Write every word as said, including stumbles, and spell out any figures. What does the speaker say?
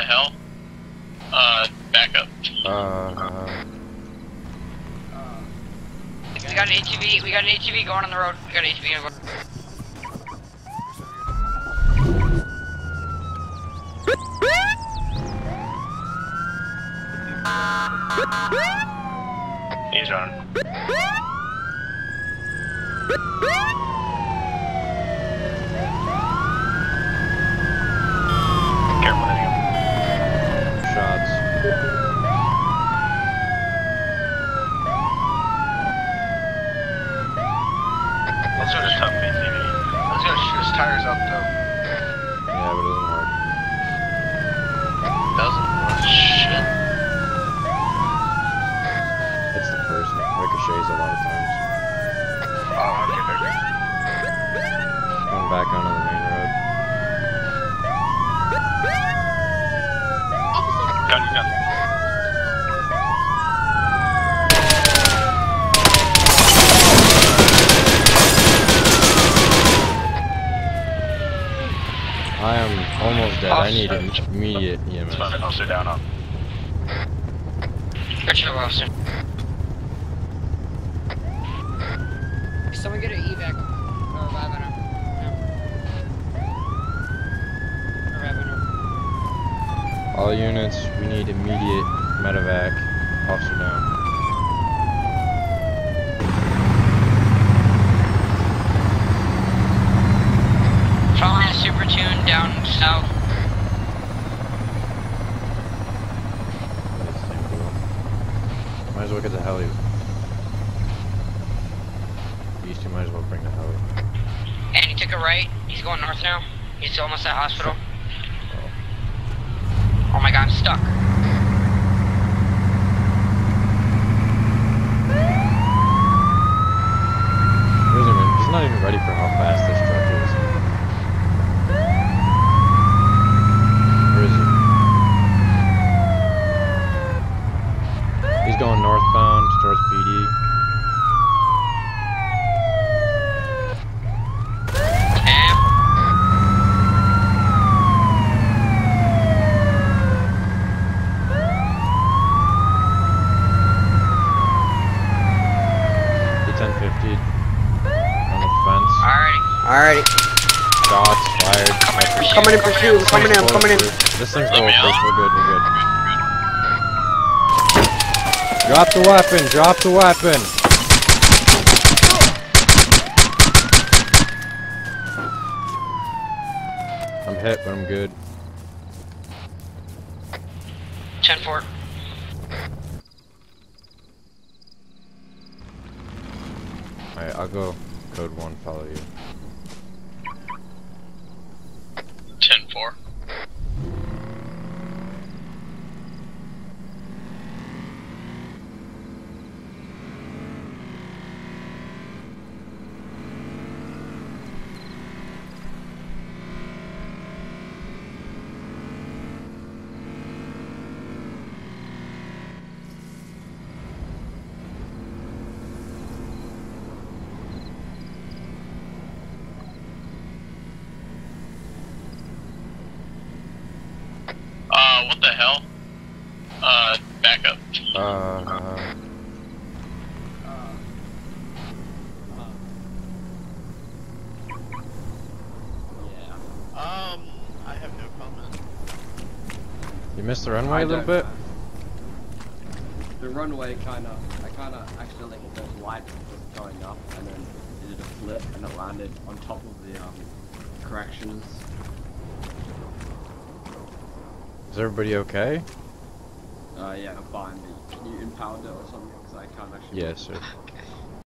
hell? Uh, back up. Uh. We got an H U V. We got an H U V going on the road. We got an H U V going. He's on. Careful hitting him. Shots. Let's go to tough A T V. Let's go shoot his tires up though. Yeah, but it doesn't work. Doesn't work. Shit. It's the first. Ricochets a lot of times. Oh, okay, baby. Going back onto the main road. Gun, gun. I am almost dead. I need immediate E M S. I'll sit down up. Got your officer. Someone get an evac or revive on her. No. Revive on her. All units, we need immediate medevac. Officer down. Following a super tune down south. Might as well get the heli. These two might as well bring the heli. And he took a right. He's going north now. He's almost at hospital. Oh my god, I'm stuck. Where is he, man? He's not even ready for how fast this truck is. Where is he? He's going northbound towards P D. ten fifty on the fence. Alrighty. Alrighty. Shots fired. I'm coming in for shoot. I'm coming in. I'm coming in. This thing's bulletproof. We're good. We're good. Drop the weapon. Drop the weapon. I'm hit, but I'm good. ten four. Alright, I'll go code one, follow you. ten four. Uh, what the hell? Uh, back up. Uh... Um, I have no comment. You missed the runway a little bit? The runway kind of, I kind of accidentally hit those lights just going up, and then it did a flip, and it landed on top of the um, corrections. Is everybody okay? Uh, yeah, I'm fine. Can you impound it or something? Because I can't actually. Yes, sir. Okay.